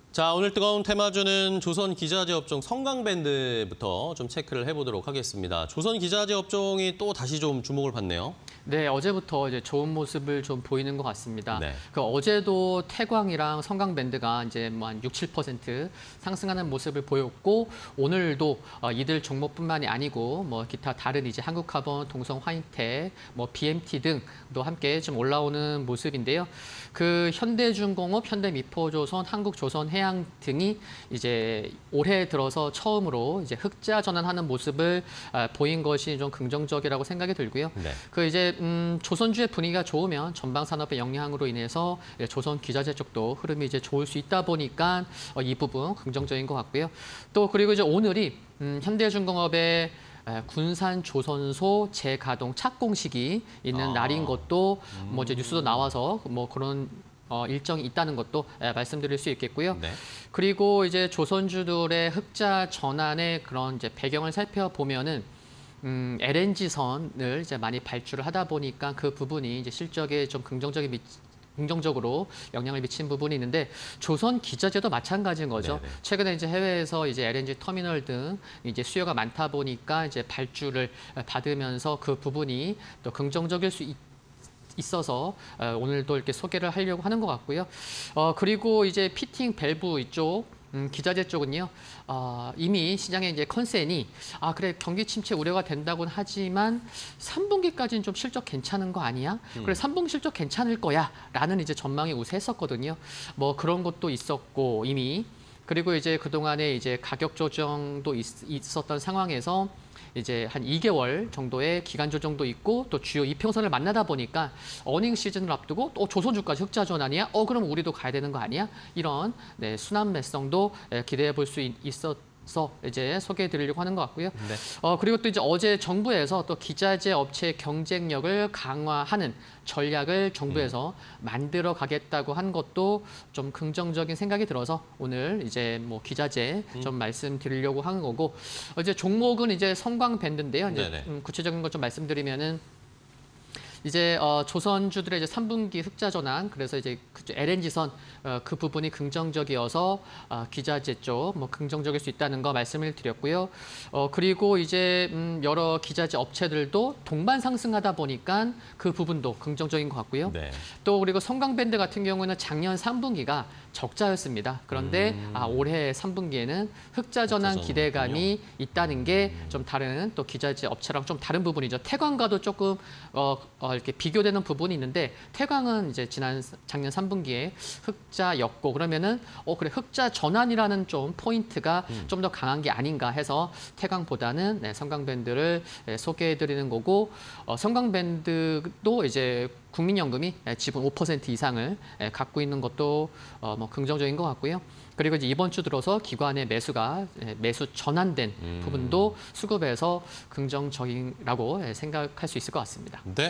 자, 오늘 뜨거운 테마주는 조선 기자재 업종 성강밴드부터 좀 체크를 해보도록 하겠습니다. 조선 기자재 업종이 또 다시 좀 주목을 받네요. 네, 어제부터 이제 좋은 모습을 좀 보이는 것 같습니다. 네. 어제도 태광이랑 성강밴드가 이제 뭐 한 6, 7% 상승하는 모습을 보였고, 오늘도 이들 종목뿐만이 아니고 뭐 기타 다른 이제 한국카본, 동성화이텍, 뭐 BMT 등도 함께 좀 올라오는 모습인데요. 그 현대중공업, 현대미포조선, 한국조선해양 등이 이제 올해 들어서 처음으로 이제 흑자 전환하는 모습을 보인 것이 좀 긍정적이라고 생각이 들고요. 네. 그 이제 조선주의 분위기가 좋으면 전방 산업의 영향으로 인해서 조선 기자재 쪽도 흐름이 이제 좋을 수 있다 보니까 이 부분 긍정적인 것 같고요. 또 그리고 이제 오늘이 현대중공업의 군산 조선소 재가동 착공식이 있는 날인 것도 뭐 이제 뉴스도 나와서 뭐 그런 일정이 있다는 것도 말씀드릴 수 있겠고요. 네. 그리고 이제 조선주들의 흑자 전환의 그런 이제 배경을 살펴보면은 LNG선을 이제 많이 발주를 하다 보니까 그 부분이 이제 실적에 좀 긍정적으로 영향을 미친 부분이 있는데, 조선 기자재도 마찬가지인 거죠. 네네. 최근에 이제 해외에서 이제 LNG 터미널 등 이제 수요가 많다 보니까 이제 발주를 받으면서 그 부분이 또 긍정적일 수 있어서 오늘도 이렇게 소개를 하려고 하는 것 같고요. 그리고 이제 피팅 밸브 이쪽 기자재 쪽은요, 이미 시장의 이제 컨센이 그래 경기 침체 우려가 된다고는 하지만 3분기까지는 좀 실적 괜찮은 거 아니야? 그래 3분기 실적 괜찮을 거야라는 이제 전망이 우세했었거든요. 뭐 그런 것도 있었고 이미. 그리고 이제 그동안에 이제 가격 조정도 있었던 상황에서 이제 한 2개월 정도의 기간 조정도 있고 또 주요 이평선을 만나다 보니까 어닝 시즌을 앞두고 또 조선주까지 흑자 전환이야? 그럼 우리도 가야 되는 거 아니야? 이런 순환 매성도 기대해 볼 수 있어서 이제 소개해 드리려고 하는 것 같고요. 네. 그리고 또 이제 어제 정부에서 또 기자재 업체 경쟁력을 강화하는 전략을 정부에서 만들어 가겠다고 한 것도 좀 긍정적인 생각이 들어서 오늘 이제 뭐 기자재 좀 말씀드리려고 하는 거고, 이제 종목은 이제 성광밴드인데요. 이제 구체적인 것 좀 말씀드리면은 이제 조선주들의 이제 3분기 흑자 전환, 그래서 이제 LNG선 그 부분이 긍정적이어서 기자재 쪽 뭐 긍정적일 수 있다는 거 말씀을 드렸고요. 그리고 이제 여러 기자재 업체들도 동반 상승하다 보니까 그 부분도 긍정적인 것 같고요. 네. 또 그리고 성광밴드 같은 경우는 작년 3분기가 적자였습니다. 그런데 올해 3분기에는 흑자 전환 기대감이 있다는 게 좀 다른 또 기자재 업체랑 좀 다른 부분이죠. 태광과도 조금 이렇게 비교되는 부분이 있는데, 태광은 이제 작년 3분기에 흑자였고, 그러면은 그래 흑자 전환이라는 좀 포인트가 좀 더 강한 게 아닌가 해서 태광보다는 성광밴드를 소개해드리는 거고, 성광밴드도 이제 국민연금이 지분 5% 이상을 갖고 있는 것도 뭐 긍정적인 것 같고요. 그리고 이제 이번 주 들어서 기관의 매수 전환된 부분도 수급에서 긍정적이라고 생각할 수 있을 것 같습니다. 네.